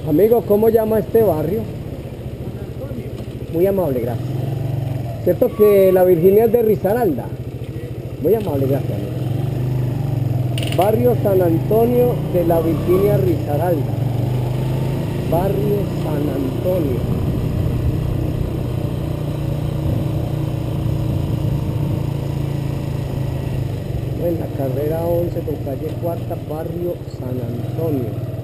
Amigo, ¿cómo llama este barrio? Muy amable, gracias. ¿Cierto que la Virginia es de Risaralda? Muy amable, gracias, amigo. Barrio San Antonio de la Virginia Risaralda. Barrio San Antonio. En la carrera 11 con calle Cuarta, barrio San Antonio.